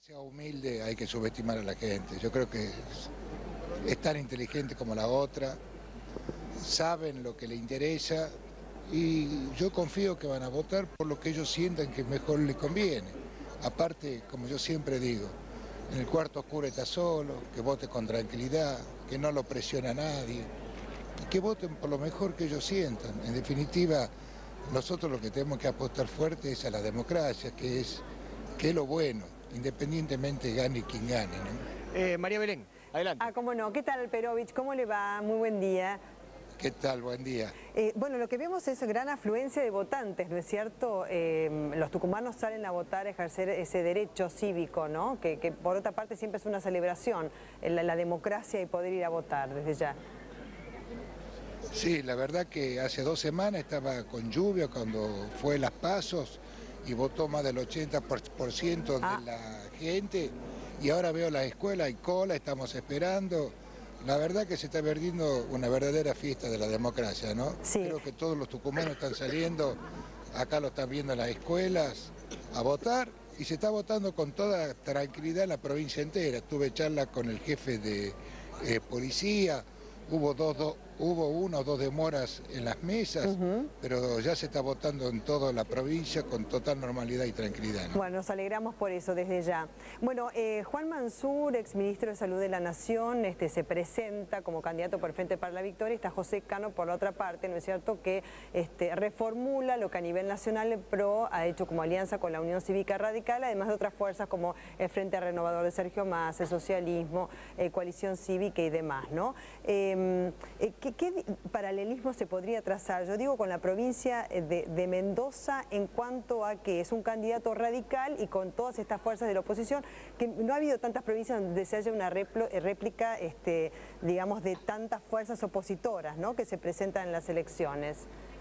Sea humilde, hay que subestimar a la gente. Yo creo que es tan inteligente como la otra, saben lo que le interesa y yo confío que van a votar por lo que ellos sientan que mejor les conviene. Aparte, como yo siempre digo, en el cuarto oscuro está solo, que vote con tranquilidad, que no lo presione a nadie y que voten por lo mejor que ellos sientan. En definitiva, nosotros lo que tenemos que apostar fuerte es a la democracia, que es lo bueno, independientemente gane quien gane, ¿no? María Belén, adelante. Cómo no. ¿Qué tal, Alperovich? ¿Cómo le va? Muy buen día. ¿Qué tal? Buen día. Bueno, lo que vemos es gran afluencia de votantes, ¿no es cierto? Los tucumanos salen a votar, a ejercer ese derecho cívico, ¿no? Que por otra parte siempre es una celebración, la democracia y poder ir a votar desde ya. Sí, la verdad que hace 2 semanas estaba con lluvia cuando fue las pasos y votó más del 80% de la gente y ahora veo las escuelas, hay cola, estamos esperando. La verdad que se está perdiendo una verdadera fiesta de la democracia, ¿no? Sí. Creo que todos los tucumanos están saliendo, acá lo están viendo en las escuelas, a votar y se está votando con toda tranquilidad en la provincia entera. Tuve charla con el jefe de policía, hubo 1 o 2 demoras en las mesas, pero ya se está votando en toda la provincia con total normalidad y tranquilidad, ¿no? Bueno, nos alegramos por eso desde ya. Bueno, Juan Mansur, exministro de Salud de la Nación, se presenta como candidato por el Frente para la Victoria, y está José Cano por la otra parte, ¿no es cierto?, que reformula lo que a nivel nacional el PRO ha hecho como alianza con la Unión Cívica Radical, además de otras fuerzas como el Frente Renovador de Sergio Massa, el Socialismo, Coalición Cívica y demás, ¿no? ¿Qué paralelismo se podría trazar? Yo digo con la provincia de Mendoza en cuanto a que es un candidato radical y con todas estas fuerzas de la oposición, que no ha habido tantas provincias donde se haya una réplica, digamos, de tantas fuerzas opositoras, ¿no?, que se presentan en las elecciones.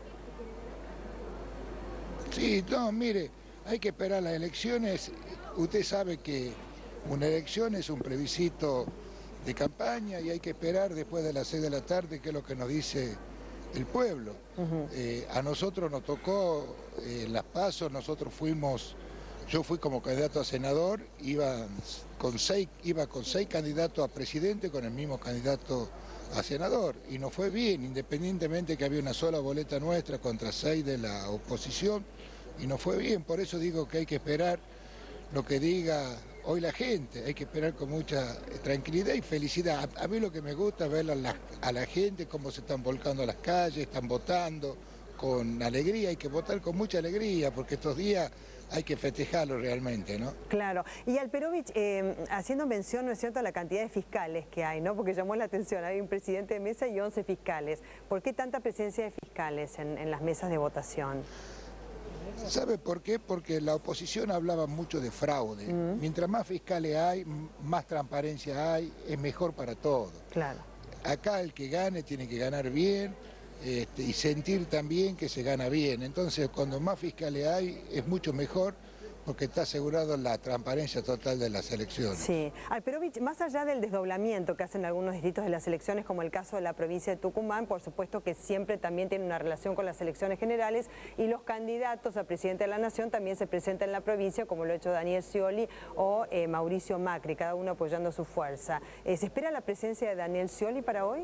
Sí, no, mire, hay que esperar las elecciones. Usted sabe que una elección es un plebiscito de campaña y hay que esperar después de las 6 de la tarde qué es lo que nos dice el pueblo. A nosotros nos tocó las pasos, yo fui como candidato a senador, iba con 6 candidatos a presidente con el mismo candidato a senador y nos fue bien, independientemente que había una sola boleta nuestra contra 6 de la oposición y nos fue bien. Por eso digo que hay que esperar lo que diga hoy la gente, hay que esperar con mucha tranquilidad y felicidad. A mí lo que me gusta es ver a la gente cómo se están volcando a las calles, están votando con alegría, hay que votar con mucha alegría porque estos días hay que festejarlo realmente, ¿no? Claro. Y Alperovich, haciendo mención, ¿no es cierto?, a la cantidad de fiscales que hay, ¿no?, porque llamó la atención, hay un presidente de mesa y 11 fiscales. ¿Por qué tanta presencia de fiscales en las mesas de votación? ¿Sabe por qué? Porque la oposición hablaba mucho de fraude. Mientras más fiscales hay, más transparencia hay, es mejor para todos. Claro. Acá el que gane tiene que ganar bien y sentir también que se gana bien. Entonces, cuando más fiscales hay, es mucho mejor porque está asegurado la transparencia total de las elecciones. Sí. Alperovich, más allá del desdoblamiento que hacen algunos distritos de las elecciones, como el caso de la provincia de Tucumán, por supuesto que siempre también tiene una relación con las elecciones generales y los candidatos a presidente de la Nación también se presentan en la provincia, como lo ha hecho Daniel Scioli o Mauricio Macri, cada uno apoyando su fuerza. ¿Se espera la presencia de Daniel Scioli para hoy?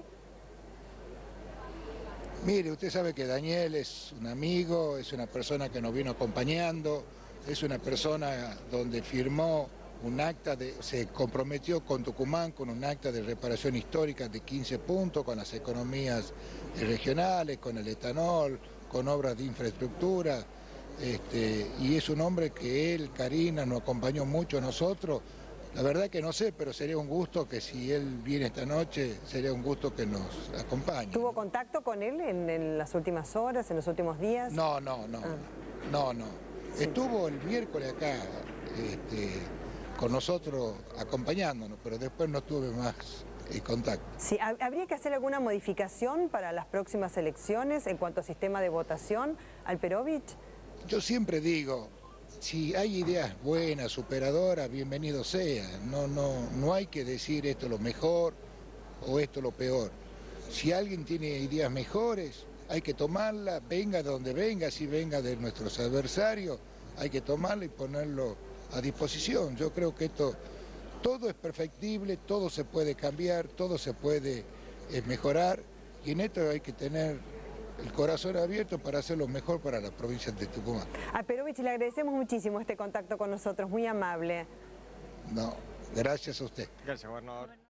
Mire, usted sabe que Daniel es un amigo, es una persona que nos vino acompañando, es una persona donde firmó un acta, se comprometió con Tucumán con un acta de reparación histórica de 15 puntos, con las economías regionales, con el etanol, con obras de infraestructura, y es un hombre que él, Karina, nos acompañó mucho a nosotros. La verdad que no sé, pero sería un gusto que si él viene esta noche, sería un gusto que nos acompañe. ¿Tuvo contacto con él en las últimas horas, en los últimos días? No. Sí. Estuvo el miércoles acá con nosotros acompañándonos, pero después no tuve más contacto. Sí, ¿habría que hacer alguna modificación para las próximas elecciones en cuanto a sistema de votación, Alperovich? Yo siempre digo, si hay ideas buenas, superadoras, bienvenido sea. No hay que decir esto es lo mejor o esto es lo peor. Si alguien tiene ideas mejores, hay que tomarla, venga de donde venga, si venga de nuestros adversarios, hay que tomarla y ponerlo a disposición. Yo creo que esto, todo es perfectible, todo se puede cambiar, todo se puede mejorar, y en esto hay que tener el corazón abierto para hacerlo mejor para la provincia de Tucumán. A Perovich le agradecemos muchísimo este contacto con nosotros, muy amable. No, gracias a usted. Gracias, gobernador.